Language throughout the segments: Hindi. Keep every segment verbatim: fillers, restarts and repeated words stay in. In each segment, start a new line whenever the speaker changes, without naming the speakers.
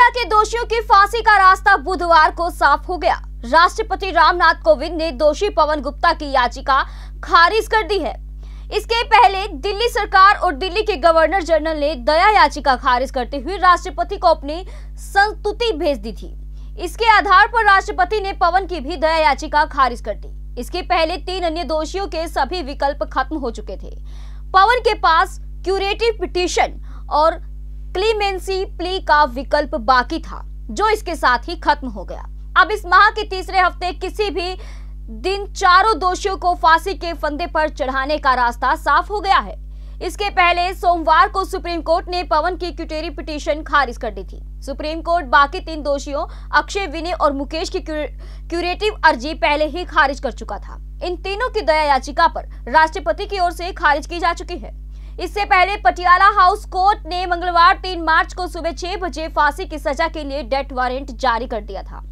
निर्भया के दोषियों की फांसी का रास्ता बुधवार को साफ हो गया। राष्ट्रपति रामनाथ कोविंद ने दोषी पवन गुप्ता की याचिका खारिज कर दी है। इसके पहले दिल्ली सरकार और दिल्ली के गवर्नर जनरल ने दया याचिका खारिज करते हुए राष्ट्रपति को अपनी संस्तुति भेज दी थी। इसके आधार पर राष्ट्रपति ने पवन की भी दया याचिका खारिज कर दी। इसके पहले तीन अन्य दोषियों के सभी विकल्प खत्म हो चुके थे। पवन के पास क्यूरेटिव पिटीशन और क्लीमेंसी प्ली का विकल्प बाकी था, जो इसके साथ ही खत्म हो गया। अब इस माह के तीसरे हफ्ते किसी भी दिन चारों दोषियों को फांसी के फंदे पर चढ़ाने का रास्ता साफ हो गया है। इसके पहले सोमवार को सुप्रीम कोर्ट ने पवन की क्यूरेटिव पिटीशन खारिज कर दी थी। सुप्रीम कोर्ट बाकी तीन दोषियों अक्षय, विनय और मुकेश की क्यूरेटिव अर्जी पहले ही खारिज कर चुका था। इन तीनों की दया याचिका पर राष्ट्रपति की ओर से खारिज की जा चुकी है। इससे पहले पटियाला हाउस कोर्ट ने मंगलवार तीन मार्च को सुबह छह बजे फांसी की सजा के लिए डेथ वारंट जारी कर दिया था।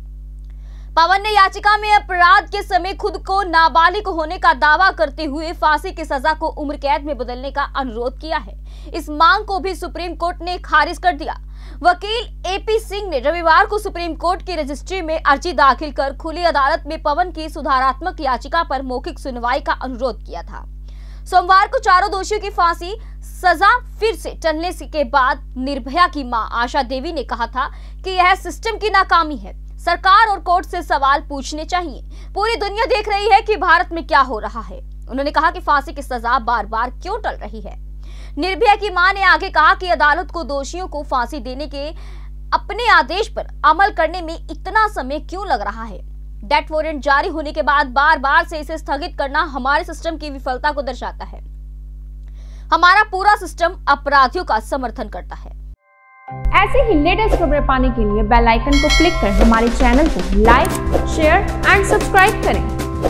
पवन ने याचिका में अपराध के समय खुद को नाबालिग होने का दावा करते हुए फांसी की सजा को उम्र कैद में बदलने का अनुरोध किया है। इस मांग को भी सुप्रीम कोर्ट ने खारिज कर दिया। वकील एपी सिंह ने रविवार को सुप्रीम कोर्ट की रजिस्ट्री में अर्जी दाखिल कर खुली अदालत में पवन की सुधारात्मक याचिका पर मौखिक सुनवाई का अनुरोध किया था। सोमवार को चारों दोषियों की फांसी सजा फिर से टलने के बाद निर्भया की मां आशा देवी ने कहा था कि यह सिस्टम की नाकामी है। सरकार और कोर्ट से सवाल पूछने चाहिए। पूरी दुनिया देख रही है कि भारत में क्या हो रहा है। उन्होंने कहा कि फांसी की सजा बार बार क्यों टल रही है। निर्भया की मां ने आगे कहा कि अदालत को दोषियों को फांसी देने के अपने आदेश पर अमल करने में इतना समय क्यों लग रहा है। डेथ वारंट जारी होने के बाद बार बार से इसे स्थगित करना हमारे सिस्टम की विफलता को दर्शाता है। हमारा पूरा सिस्टम अपराधियों का समर्थन करता है।
ऐसे ही लेटेस्ट खबरें पाने के लिए बेल आइकन को क्लिक कर हमारे चैनल को लाइक, शेयर एंड सब्सक्राइब करें।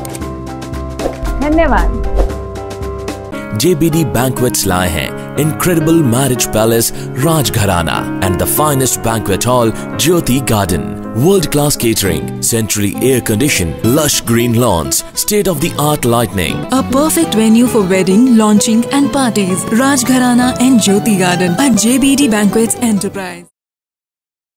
धन्यवाद।
J B D Banquets लाए हैं Incredible Marriage Palace Rajgharana and the finest banquet hall Jyoti Garden. World-class catering, centrally air-conditioned, lush green lawns, state-of-the-art lighting.
A perfect venue for wedding, launching and parties. Rajgharana and Jyoti Garden at J B D Banquets Enterprise.